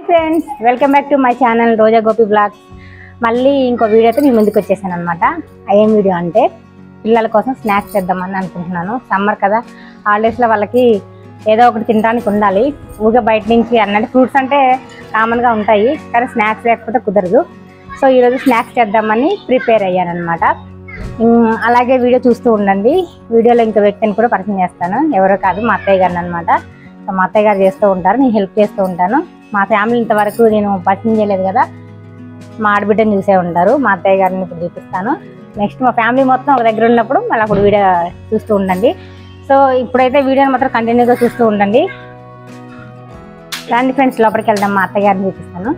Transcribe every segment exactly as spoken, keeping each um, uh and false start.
Friends, welcome back to my channel Roja Gopi blogs. మళ్ళీ ఇంకో వీడియోతో మీ ముందుకు వచ్చేసాను అనమాట. ఏం వీడియో అంటే పిల్లల కోసం స్నాక్స్ చేద్దామని అనుకుంటున్నాను. సమ్మర్ కదా, హాలిడేస్లో వాళ్ళకి ఏదో ఒకటి తినడానికి ఉండాలి. ఊగా బయట నుంచి అన్నట్టు ఫ్రూట్స్ అంటే కామన్గా ఉంటాయి, కానీ స్నాక్స్ లేకపోతే కుదరదు. సో ఈరోజు స్నాక్స్ చేద్దామని ప్రిపేర్ అయ్యాను అనమాట. అలాగే వీడియో చూస్తూ ఉండండి. వీడియోలో ఇంకో వ్యక్తిని కూడా పరిచయం చేస్తాను. ఎవరో కాదు, మా అత్తయ్య గారిని అనమాట. సో మా అత్తయ్య గారు చేస్తూ ఉంటారు, నేను హెల్ప్ చేస్తూ ఉంటాను. మా ఫ్యామిలీ ఇంతవరకు నేను పరిచయం చేయలేదు కదా, మా ఆడబిడ్డని చూసే ఉంటారు. మా అత్తయ్య గారిని ఇప్పుడు చూపిస్తాను. నెక్స్ట్ మా ఫ్యామిలీ మొత్తం ఒక దగ్గర ఉన్నప్పుడు మళ్ళీ అప్పుడు వీడియో చూస్తూ ఉండండి. సో ఇప్పుడైతే వీడియోని మాత్రం కంటిన్యూగా చూస్తూ ఉండండి. రండి ఫ్రెండ్స్, లోపలికి వెళ్దాం. మా అత్తయ్య గారిని చూపిస్తాను.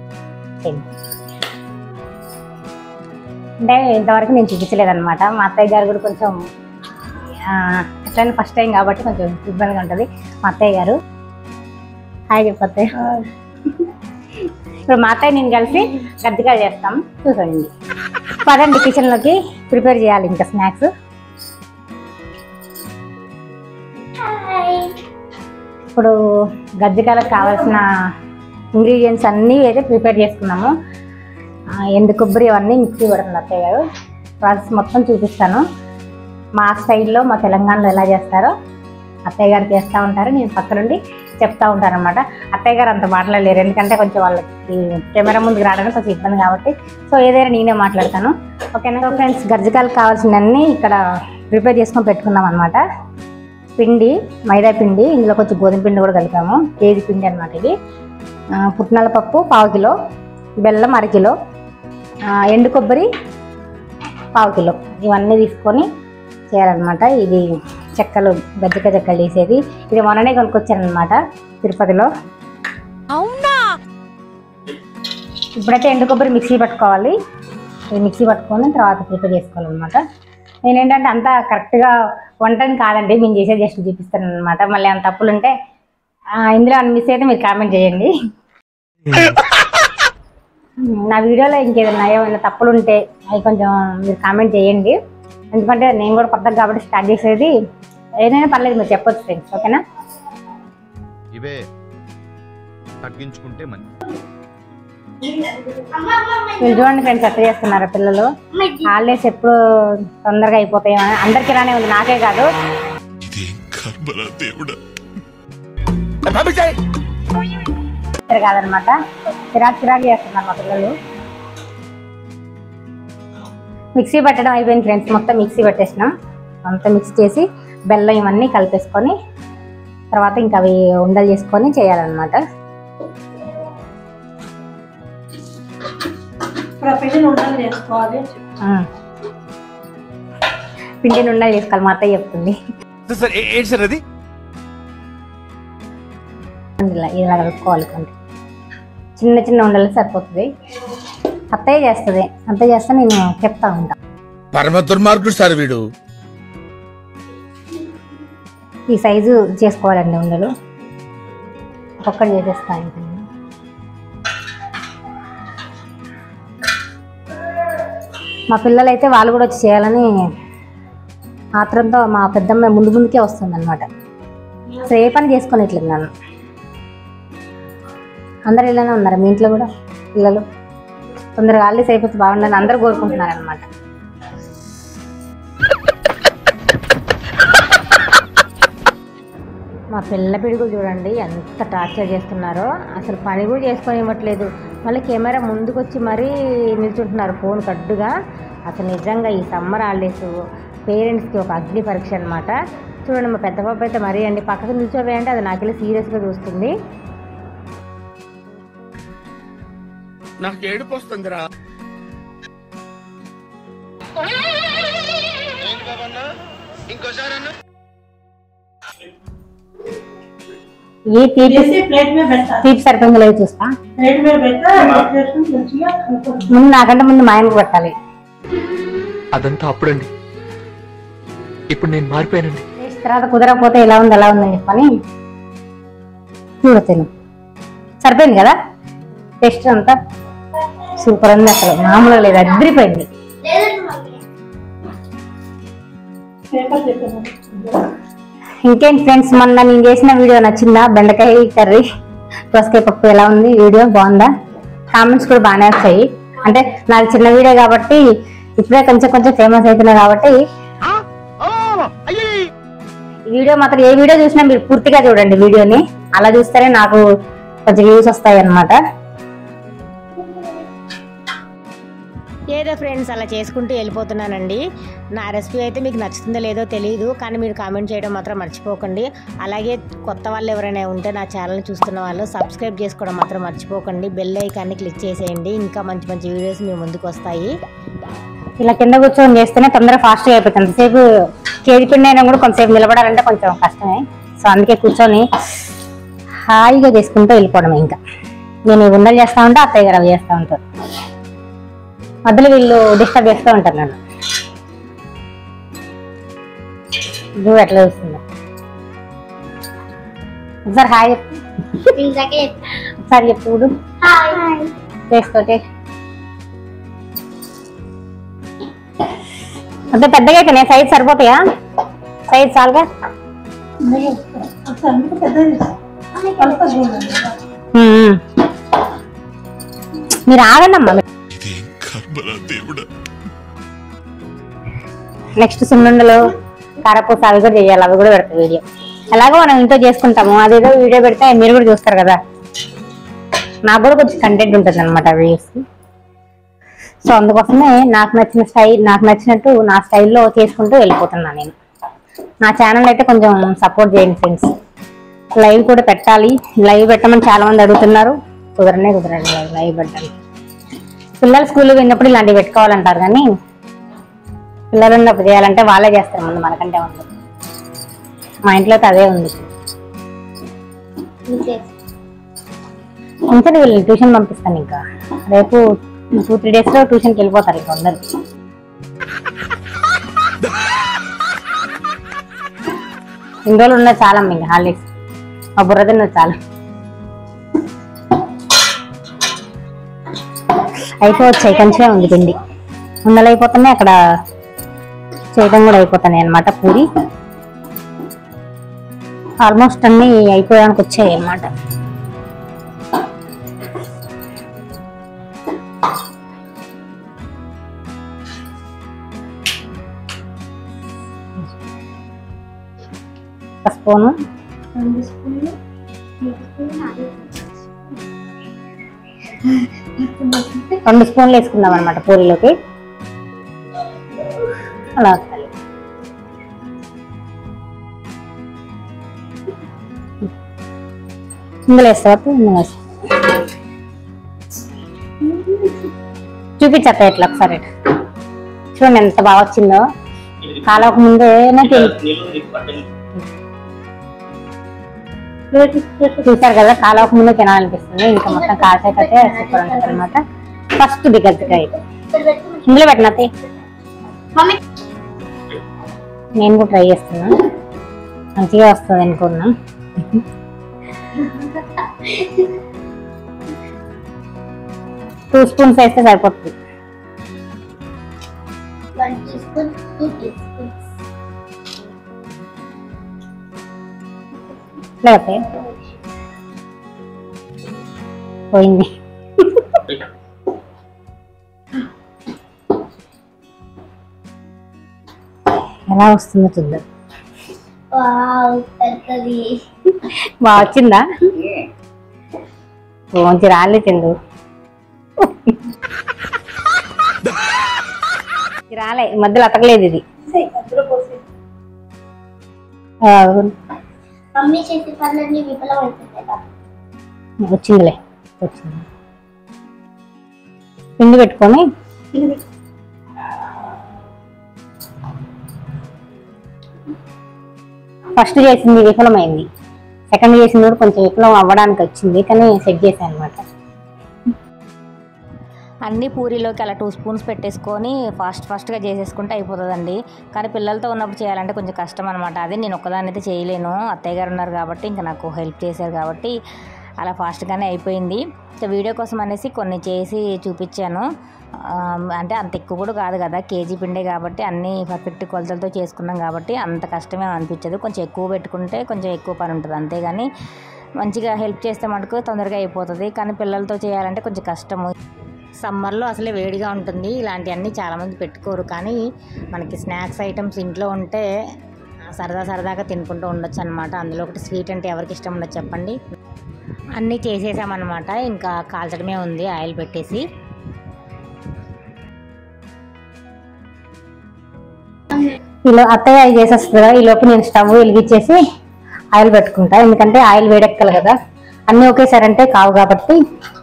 అంటే ఇంతవరకు నేను చూపించలేదన్నమాట. మా అత్తయ్య గారు కూడా కొంచెం ఎట్లయినా ఫస్ట్ టైం కాబట్టి కొంచెం ఇబ్బందిగా ఉంటుంది. మా అత్తయ్య గారు హాయ్ చెప్పత్తయ్య. ఇప్పుడు మా అత్తయ్య నేను కలిసి గద్దిగా చేస్తాం, చూసండి. పదండి కిచెన్లోకి, ప్రిపేర్ చేయాలి ఇంకా స్నాక్స్. ఇప్పుడు గజ్జికాయలకు కావాల్సిన ఇంగ్రీడియంట్స్ అన్నీ అయితే ప్రిపేర్ చేసుకున్నాము. ఎండు కొబ్బరి అవన్నీ మిక్సీ పడుతుంది అత్తయ్య గారు. ప్రాసెస్ మొత్తం చూపిస్తాను. మా స్టైల్లో, మా తెలంగాణలో ఎలా చేస్తారో అత్తయ్య గారు చేస్తూ ఉంటారు, నేను పక్క నుండి చెప్తా ఉంటాను అనమాట. అత్తయ్య గారు అంత మాట్లాడలేరు, ఎందుకంటే కొంచెం వాళ్ళకి కెమెరా ముందుకు రావడానికి కొంచెం ఇబ్బంది కాబట్టి. సో ఏదైనా నేనే మాట్లాడతాను, ఓకేనా. సో ఫ్రెండ్స్, గజ్జికాయలకు కావాల్సినవన్నీ ఇక్కడ ప్రిపేర్ చేసుకొని పెట్టుకున్నాం అనమాట. పిండి, మైదా పిండి, ఇందులో కొంచెం గోధుమ పిండి కూడా కలిపాము. కేజీ పిండి అనమాట ఇది. పుట్నాల పప్పు పావు కిలో, బెల్లం అర కిలో, ఎండు కొబ్బరి పావు కిలో, ఇవన్నీ తీసుకొని చేయాలన్నమాట. ఇది చెక్కలు, గజ్జికాయ చెక్కలు వేసేది. ఇది మొన్ననే కొనుక్కొచ్చానమాట తిరుపతిలో. అవునా? ఇప్పుడైతే ఎండు కొబ్బరి మిక్సీ పట్టుకోవాలి. ఇది మిక్సీ పట్టుకొని తర్వాత ప్రిపేర్ చేసుకోవాలన్నమాట. నేనేంటంటే అంతా కరెక్ట్గా వంటని కాదండి, మేము చేసేది జస్ట్ చూపిస్తాను అనమాట. మళ్ళీ అంత తప్పులు ఉంటే ఇందులో అన్ని మిస్ అయితే మీరు కామెంట్ చేయండి. నా వీడియోలో ఇంకేదన్నా ఏమైనా తప్పులు ఉంటే అవి కొంచెం మీరు కామెంట్ చేయండి. ఎందుకంటే నేను కూడా కొత్తగా కాబట్టి స్టార్ట్ చేసేది. ఏదైనా పర్లేదు, మీరు చెప్పొచ్చు ఫ్రెండ్స్, ఓకేనా. ఇవే తగ్గించుకుంటే మంచి. మీరు చూడండి ఫ్రెండ్స్, ఎట్లా చేస్తున్నారు పిల్లలు. హాలిడేస్ ఎప్పుడు తొందరగా అయిపోతాయి, అందరికి రానే ఉంది, నాకే కాదు. కాదనమాట, చిరాకు చిరాకు చేస్తున్నారు మా పిల్లలు. మిక్సీ పెట్టడం అయిపోయింది ఫ్రెండ్స్, మొత్తం మిక్సీ పెట్టేసినాం. అంతా మిక్స్ చేసి బెల్లం ఇవన్నీ కలిపేసుకొని తర్వాత ఇంకా అవి ఉండలు చేసుకొని చేయాలన్నమాట. పిండిని ఉండలు చేసుకోవాలి, పిండిని ఉండలు చేసుకోవాలి, మా అత్తయ్య చెప్తుంది. ఇలా కలుపుకోవాలి, కొంచెం చిన్న చిన్న ఉండలు సరిపోతుంది. అత్తయ్య చేస్తుంది, అత్తయ్య చేస్తే నేను చెప్తా ఉంటా. పరమ దుర్మార్గుడు సార్ వీడు. ఈ సైజు చేసుకోవాలండి ఉండలు, ఒక్కటి చేసేస్తా. ఇంకా మా పిల్లలైతే వాళ్ళు కూడా వచ్చి చేయాలని ఆత్రంతో మా పెద్దమ్మ ముందు ముందుకే వస్తుంది అనమాట. అసలు ఏ పని చేసుకునేట్లేదు నన్ను. అందరు ఇలానే ఉన్నారు మీ ఇంట్లో కూడా పిల్లలు. తొందరగా హాలిడేస్ అయిపోతే బాగుండాలని అందరూ కోరుకుంటున్నారు అనమాట. మా పిల్ల పిడుగులు చూడండి ఎంత టార్చర్ చేస్తున్నారో. అసలు పని కూడా చేసుకొని ఇవ్వట్లేదు, మళ్ళీ కెమెరా ముందుకు వచ్చి మరీ నిల్చుంటున్నారు ఫోన్ కడ్డుగా. అసలు నిజంగా ఈ సమ్మర్ హాలిడేస్ పేరెంట్స్కి ఒక అగ్ని పరీక్ష అనమాట. చూడండి, మా పెద్ద పాప అయితే మరీ అండి పక్కకు నిల్చోవే అంటే అది నాకెళ్ళి సీరియస్గా చూస్తుంది. నాకు ఏడుపు వస్తుందిరా. ये తీపి సరిపోయిందో లేదో చూస్తా. ముందు నాకంటే ముందు మా ఆయనకు పెట్టాలి. అదంతా అప్పుడండి, ఇప్పుడు నేను మారిపోయానండి. తర్వాత కుదరకపోతే ఎలా ఉంది ఎలా ఉందని చెప్పని చూడతాను. సరిపోయింది కదా, టేస్ట్ అంతా సూపర్ ఉంది, అసలు మామూలుగా లేదు, అదిరిపోయింది. ఇంకేంటి ఫ్రెండ్స్, మొన్న నేను చేసిన వీడియో నచ్చిందా? బెండకాయ కర్రీ దోసకాయ పప్పు ఎలా ఉంది వీడియో బాగుందా? కామెంట్స్ కూడా బాగానే వచ్చాయి. అంటే నాకు చిన్న వీడియో కాబట్టి ఇప్పుడే కొంచెం కొంచెం ఫేమస్ అవుతున్నా కాబట్టి ఈ వీడియో మాత్రం ఏ వీడియో చూసినా మీరు పూర్తిగా చూడండి వీడియోని. అలా చూస్తేనే నాకు కొంచెం వ్యూస్ వస్తాయి అన్నమాట. ఏదో ఫ్రెండ్స్ అలా చేసుకుంటూ వెళ్ళిపోతున్నానండి. నా రెసిపీ అయితే మీకు నచ్చుతుందో లేదో తెలియదు, కానీ మీరు కామెంట్ చేయడం మాత్రం మర్చిపోకండి. అలాగే కొత్త వాళ్ళు ఎవరైనా ఉంటే నా ఛానల్ చూస్తున్న వాళ్ళు సబ్స్క్రైబ్ చేసుకోవడం మాత్రం మర్చిపోకండి. బెల్ ఐకాన్ని క్లిక్ చేసేయండి, ఇంకా మంచి మంచి వీడియోస్ మీ ముందుకు వస్తాయి. ఇలా కింద కూర్చొని చేస్తేనే తొందరగా ఫాస్ట్గా అయిపోతుంది. అంతసేపు కేజీ పిండి అయినా కూడా కొంతసేపు నిలబడాలంటే కొంచెం కష్టమే. సో అందుకే కూర్చొని హాయిగా చేసుకుంటూ వెళ్ళిపోవడం. ఇంకా నేను ఉండలు చేస్తూ ఉంటే అత్తయ్య గారు అవి చేస్తూ ఉంటారు. మధ్యలో వీళ్ళు డిస్టర్బ్ చేస్తూ ఉంటారు నన్ను. నువ్వు ఎట్లా చూస్తుంది ఒకసారి హాయ్ చెప్పు, ఒకసారి చెప్పు చూడు చేస్తోటే. అంత పెద్దగా అయితే నేను సైజ్ సరిపోతాయా? సైజ్ చాలుగా. మీరు ఆగండి అమ్మా. నెక్స్ట్ సున్నుండలు కారపూస అవి కూడా చేయాలి, అవి కూడా పెడతాయి వీడియో. ఎలాగో మనం ఇంట్లో చేసుకుంటాము, అదేదో వీడియో పెడితే మీరు కూడా చూస్తారు కదా, నాకు కూడా కొంచెం కంటెంట్ ఉంటుంది అనమాట వీడియోస్. సో అందుకోసమే నాకు నచ్చిన స్టైల్ నాకు నచ్చినట్టు నా స్టైల్లో చేసుకుంటూ వెళ్ళిపోతున్నాను నేను. నా ఛానల్ అయితే కొంచెం సపోర్ట్ చేయండి ఫ్రెండ్స్. లైవ్ కూడా పెట్టాలి, లైవ్ పెట్టమని చాలా మంది అడుగుతున్నారు. కుదరనే కుదరండి లైవ్ లైవ్ పెట్టాలి. పిల్లలు స్కూల్కి వెళ్ళినప్పుడు ఇలాంటివి పెట్టుకోవాలంటారు, కానీ పిల్లలు ఉన్నప్పుడు చేయాలంటే వాళ్ళే చేస్తారు ముందు మనకంటే ముందు. మా ఇంట్లో అయితే అదే ఉంది. ఇంకా వీళ్ళు ట్యూషన్ పంపిస్తాను. ఇంకా రేపు టూ త్రీ డేస్ లో ట్యూషన్కి వెళ్ళిపోతారు ఇంకా అందరు. ఇన్ని రోజులు ఉన్నది చాలా ఇంకా హాలిడేస్. మా బుర్ర తిన్నది చాలా. అయిపోవచ్చాయి, కొంచెమే ఉంది పిండి. ముందలు అయిపోతున్నాయి, అక్కడ చేయడం కూడా అయిపోతున్నాయి అనమాట. పూరి ఆల్మోస్ట్ అన్ని అయిపోయానికి వచ్చాయి అనమాట. స్పూను రెండు స్పూన్లు వేసుకుందాం అనమాట పూరీలోకి. అలా ఇందులో వేస్తా చూపించత్తా ఎట్లా ఒకసారి చూడండి ఎంత బాగా వచ్చిందో. కాలవక ముందే చూసారు కదా, కాలవక ముందే తినాలనిపిస్తుంది. ఇంకా మొత్తం కాసేకైతే సూపర్ ఉంటుంది అనమాట. ఫస్ట్ దిగద్దుకాయ ఇందులో పెట్టినతే నేను కూడా ట్రై చేస్తున్నా, మంచిగా వస్తుంది అనుకున్నా. టూ స్పూన్స్ వేస్తే సరిపోతుంది. లేకపోతే పోయింది. ఎలా వస్తుందో చూద్దాం. బాగా వచ్చిందా? మంచి రాలే తిందు రాలే, మధ్యలో అతకలేదు ఇది. వచ్చిందిలే, వచ్చింది. పిండి పెట్టుకొని ఫస్ట్ చేసింది విఫలమైంది, సెకండ్ చేసింది కూడా కొంచెం విఫలం అవ్వడానికి వచ్చింది, కానీ సెట్ చేశాను అనమాట. అన్ని పూరీలోకి అలా టూ స్పూన్స్ పెట్టేసుకొని ఫాస్ట్ ఫాస్ట్గా చేసేసుకుంటే అయిపోతుందండి. కానీ పిల్లలతో ఉన్నప్పుడు చేయాలంటే కొంచెం కష్టం అనమాట. అదే నేను ఒక్కదాన్ని అయితే చేయలేను, అత్తయ్య గారు ఉన్నారు కాబట్టి ఇంకా నాకు హెల్ప్ చేశారు కాబట్టి అలా ఫాస్ట్గానే అయిపోయింది. సో వీడియో కోసం అనేసి కొన్ని చేసి చూపించాను. అంటే అంత ఎక్కువ కూడా కాదు కదా, కేజీ పిండే కాబట్టి అన్నీ పర్ఫెక్ట్ కొలతలతో చేసుకున్నాం కాబట్టి అంత కష్టమే అనిపించదు. కొంచెం ఎక్కువ పెట్టుకుంటే కొంచెం ఎక్కువ పని ఉంటుంది, అంతేగాని మంచిగా హెల్ప్ చేస్తే మటుకు తొందరగా అయిపోతుంది. కానీ పిల్లలతో చేయాలంటే కొంచెం కష్టము. సమ్మర్లో అసలే వేడిగా ఉంటుంది. ఇలాంటివన్నీ చాలామంది పెట్టుకోరు. కానీ మనకి స్నాక్స్ ఐటమ్స్ ఇంట్లో ఉంటే సరదా సరదాగా తినుకుంటూ ఉండొచ్చు అనమాట. అందులో ఒకటి స్వీట్ అంటే ఎవరికి ఇష్టం ఉండదు చెప్పండి. అన్నీ చేసేసామన్నమాట. ఇంకా కాల్చడమే ఉంది ఆయిల్ పెట్టేసి. ఇలా అత్తయ్య ఆయిల్ చేసేస్తుంది కదా, ఈ లోపు నేను స్టవ్ వెలిగించేసి ఆయిల్ పెట్టుకుంటా. ఎందుకంటే ఆయిల్ వేడెక్కాలి కదా, అన్నీ ఒకేసారి అంటే కావు కాబట్టి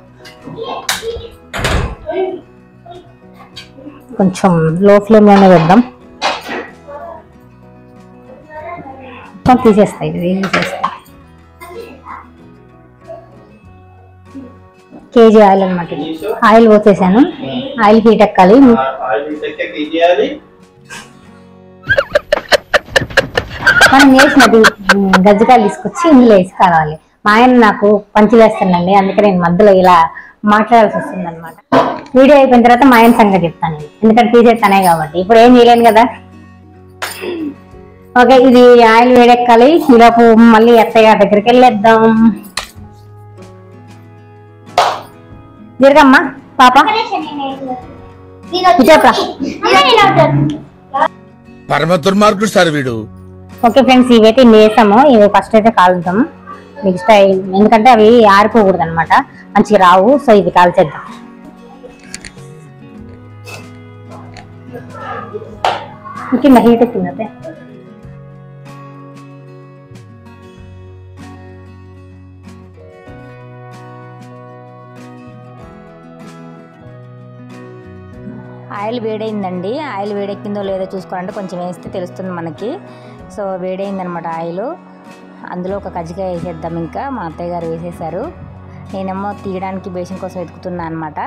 కొంచెం లో ఫ్లేమ్లోనే పెడదాం. మొత్తం తీసేస్తాయి ఇది తీసేస్తా. కేజీ ఆయిల్ అనమాట. ఆయిల్ పోసేసాను. ఆయిల్ హీట్ ఎక్కాలి. మనం వేసినది గజ్జికాయలు తీసుకొచ్చి ఇందులో వేసి కావాలి. మా ఆయన నాకు పంచులు వేస్తానండి, అందుకే నేను మధ్యలో ఇలా మాట్లాడాల్సి వస్తుంది అనమాట. వీడియో అయిపోయిన తర్వాత మా ఆయన సంగతి చెప్తాను, ఎందుకంటే తీసేస్తానే కాబట్టి. ఇప్పుడు ఏం చేయలేను కదా. ఓకే, ఇది ఆయిల్ వేడెక్కాలి. ఈలోపు మళ్ళీ అత్తయ్య దగ్గరికి వెళ్ళేద్దాం. జరగమ్మా పాప. పరమ దుర్మార్గుడు సార్ వీడు. ఓకే ఫ్రెండ్స్, ఇవైతే ఇన్ని వేసాము. ఇవి ఫస్ట్ అయితే కాలుద్దాం. నెక్స్ట్ ఎందుకంటే అవి ఆరిపోకూడదు అనమాట, మంచిగా రావు. సో ఇవి కాల్చేద్దాం. కింద హీట్ ఎక్కింది. ఆయిల్ వేడైందండి. ఆయిల్ వేడెక్కిందో లేదో చూసుకోవాలంటే కొంచెం వేస్తే తెలుస్తుంది మనకి. సో వేడైందనమాట ఆయిల్. అందులో ఒక కజ్జికాయ వేసేద్దాం. ఇంకా మా అత్తయ్య గారు వేసేసారు. నేనేమో తీయడానికి బేషన్ కోసం వెతుకుతున్నా అనమాట.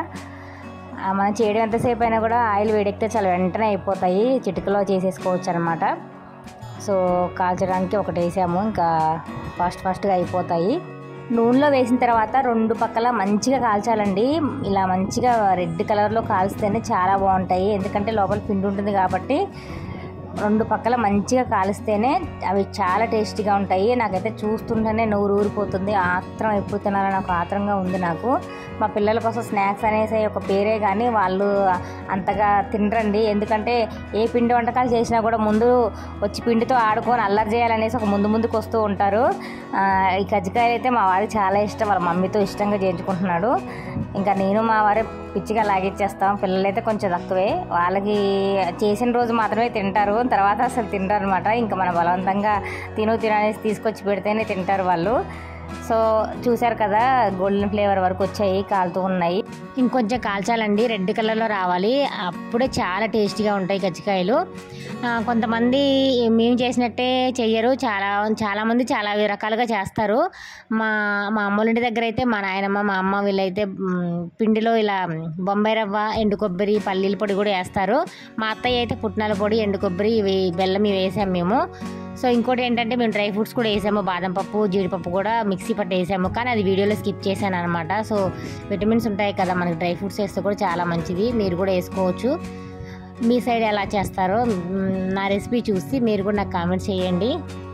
మనం చేయడం ఎంతసేపు అయినా కూడా ఆయిల్ వేడెక్కితే చాలా వెంటనే అయిపోతాయి, చిటికలో చేసేసుకోవచ్చు అనమాట. సో కాల్చడానికి ఒకటి వేసాము, ఇంకా ఫాస్ట్ ఫాస్ట్గా అయిపోతాయి. నూనెలో వేసిన తర్వాత రెండు పక్కల మంచిగా కాల్చాలండి. ఇలా మంచిగా రెడ్ కలర్లో కాల్స్తేనే చాలా బాగుంటాయి, ఎందుకంటే లోపల పిండి ఉంటుంది కాబట్టి. రెండు పక్కల మంచిగా కాలిస్తేనే అవి చాలా టేస్టీగా ఉంటాయి. నాకైతే చూస్తుంటేనే నోరు ఊరిపోతుంది. ఆత్రం ఎప్పుడు తినాలని నాకు ఆత్రంగా ఉంది నాకు. మా పిల్లల కోసం స్నాక్స్ అనేసి ఒక పేరే కానీ వాళ్ళు అంతగా తినరండి. ఎందుకంటే ఏ పిండి వంటకాలు చేసినా కూడా ముందు వచ్చి పిండితో ఆడుకొని అల్లరి చేయాలనేసి ఒక ముందు ముందుకు వస్తూ ఉంటారు. ఈ కజ్జికాయలు అయితే మా వారికి చాలా ఇష్టం, వాళ్ళ మమ్మీతో ఇష్టంగా చేయించుకుంటున్నాడు. ఇంకా నేను మా వారే పిచ్చిగా లాగిచ్చేస్తాం. పిల్లలైతే కొంచెం తక్కువే, వాళ్ళకి చేసిన రోజు మాత్రమే తింటారు, తర్వాత అసలు తింటారు అనమాట. ఇంకా మన బలవంతంగా తిను తిననేసి తీసుకొచ్చి పెడితేనే తింటారు వాళ్ళు. సో చూసారు కదా, గోల్డెన్ ఫ్లేవర్ వరకు వచ్చాయి, కాలుతూ ఉన్నాయి. ఇంకొంచెం కాల్చాలండి, రెడ్ కలర్లో రావాలి, అప్పుడే చాలా టేస్టీగా ఉంటాయి కజ్జికాయలు. కొంతమంది మేము చేసినట్టే చెయ్యరు, చాలా చాలామంది చాలా రకాలుగా చేస్తారు. మా మా అమ్మోళ్ళ ఇంటి దగ్గర అయితే మా నాయనమ్మ మా అమ్మ వీళ్ళైతే పిండిలో ఇలా బొంబాయి రవ్వ, ఎండు కొబ్బరి, పల్లీల పొడి కూడా వేస్తారు. మా అత్తయ్య అయితే పుట్నాల పొడి, ఎండు కొబ్బరి, ఇవి బెల్లం ఇవి వేసాం మేము. సో ఇంకోటి ఏంటంటే మేము డ్రై ఫ్రూట్స్ కూడా వేసాము, బాదం పప్పు, జీడిపప్పు కూడా మిక్సీ పట్టి వేసాము, కానీ అది వీడియోలో స్కిప్ చేశాను అనమాట. సో విటమిన్స్ ఉంటాయి కదా మనకి, డ్రై ఫ్రూట్స్ వేస్తే కూడా చాలా మంచిది, మీరు కూడా వేసుకోవచ్చు. మీ సైడ్ ఎలా చేస్తారో నా రెసిపీ చూసి మీరు కూడా నాకు కామెంట్ చేయండి.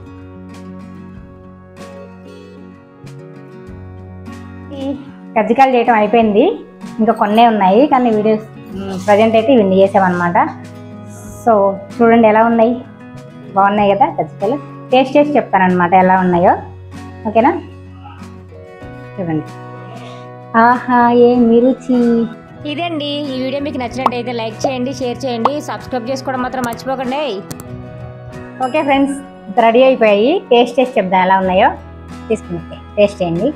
కజ్జికాయలు చేయటం అయిపోయింది, ఇంకా కొన్నే ఉన్నాయి, కానీ వీడియోస్ ప్రజెంట్ అయితే ఇవన్నీ చేసామన్నమాట. సో చూడండి ఎలా ఉన్నాయి, బాగున్నాయి కదా కజ్జికాయలు. టేస్ట్ చేసి చెప్తానమాట ఎలా ఉన్నాయో, ఓకేనా? చూడండి, ఆహా ఏమి రుచి. ఇదండి ఈ వీడియో మీకు నచ్చినట్టయితే లైక్ చేయండి, షేర్ చేయండి, సబ్స్క్రైబ్ చేసుకోవడం మాత్రం మర్చిపోకండి. ఓకే ఫ్రెండ్స్, రెడీ అయిపోయాయి. టేస్ట్ చేసి చెప్దాం ఎలా ఉన్నాయో. తీసుకుని టేస్ట్ చేయండి.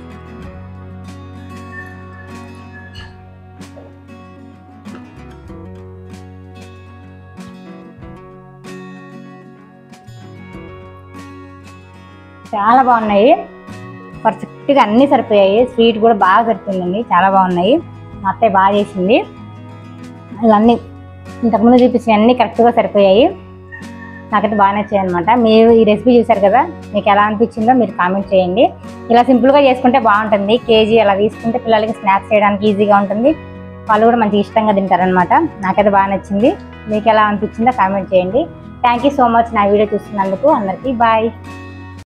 చాలా బాగున్నాయి, పర్ఫెక్ట్గా అన్నీ సరిపోయాయి. స్వీట్ కూడా బాగా సరిపోయిందండి, చాలా బాగున్నాయి. మా అత్తయ్య బాగా చేసింది. ఇవన్నీ ఇంతకుముందు చూపించిన అన్నీ కరెక్ట్గా సరిపోయాయి. నాకైతే బాగా నచ్చాయి అనమాట. మీరు ఈ రెసిపీ చూసారు కదా, మీకు ఎలా అనిపించిందో మీరు కామెంట్ చేయండి. ఇలా సింపుల్గా చేసుకుంటే బాగుంటుంది. కేజీ అలా తీసుకుంటే పిల్లలకి స్నాక్స్ చేయడానికి ఈజీగా ఉంటుంది, వాళ్ళు కూడా మంచిగా ఇష్టంగా తింటారనమాట. నాకైతే బాగా నచ్చింది. మీకు ఎలా అనిపించిందో కామెంట్ చేయండి. థ్యాంక్ యూ సో మచ్ నా వీడియో చూస్తున్నందుకు. అందరికీ బాయ్.